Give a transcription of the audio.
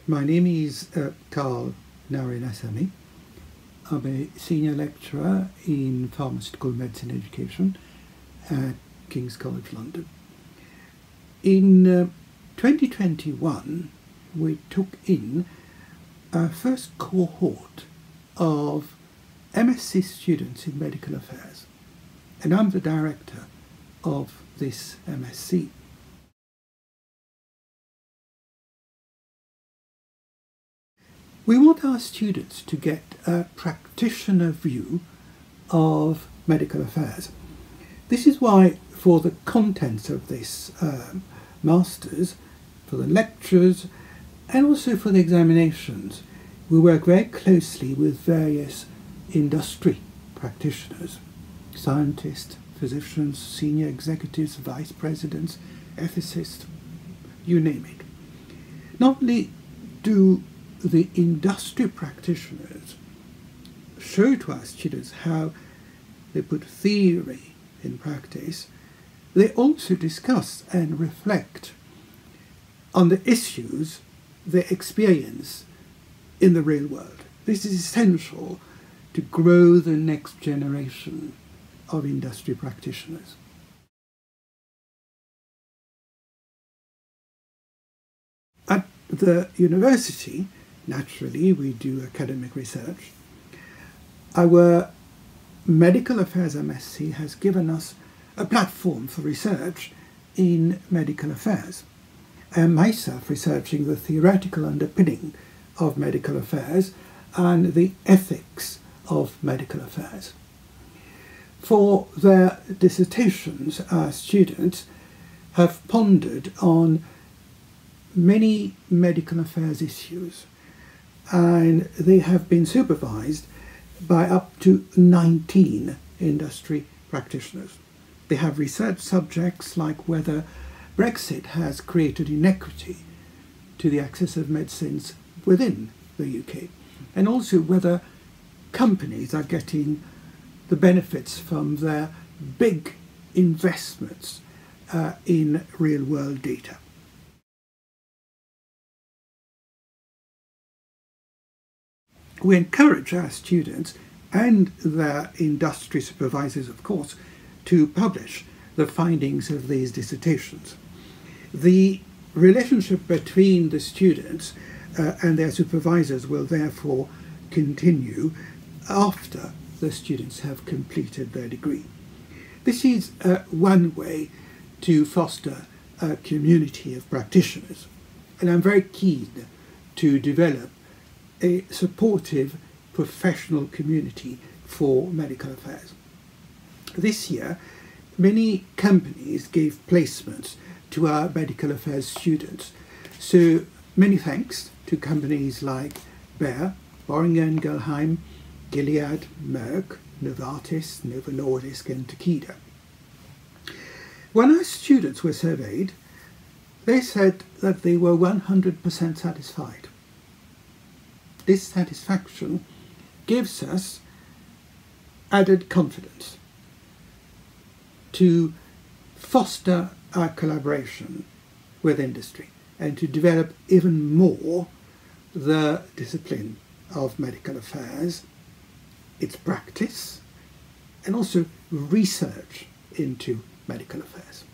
My name is Naraynassamy. I'm a senior lecturer in pharmaceutical medicine education at King's College London. In 2021, we took in our first cohort of MSc students in medical affairs, and I'm the director of this MSc. We want our students to get a practitioner view of medical affairs. This is why, for the contents of this Masters, for the lectures, and also for the examinations, we work very closely with various industry practitioners, scientists, physicians, senior executives, vice presidents, ethicists, you name it. Not only do the industry practitioners show to our students how they put theory in practice, they also discuss and reflect on the issues they experience in the real world. This is essential to grow the next generation of industry practitioners. At the university, naturally, we do academic research. Our Medical Affairs MSc has given us a platform for research in medical affairs. I am myself researching the theoretical underpinning of medical affairs and the ethics of medical affairs. For their dissertations, our students have pondered on many medical affairs issues, and they have been supervised by up to 19 industry practitioners. They have research subjects like whether Brexit has created inequity to the access of medicines within the UK, and also whether companies are getting the benefits from their big investments in real-world data. We encourage our students and their industry supervisors, of course, to publish the findings of these dissertations. The relationship between the students and their supervisors will therefore continue after the students have completed their degree. This is one way to foster a community of practitioners, and I'm very keen to develop a supportive professional community for medical affairs. This year, many companies gave placements to our medical affairs students, so many thanks to companies like Bayer, Boehringer Ingelheim, Gilead, Merck, Novartis, Novo Nordisk and Takeda. When our students were surveyed, they said that they were 100% satisfied. This satisfaction gives us added confidence to foster our collaboration with industry and to develop even more the discipline of medical affairs, its practice, and also research into medical affairs.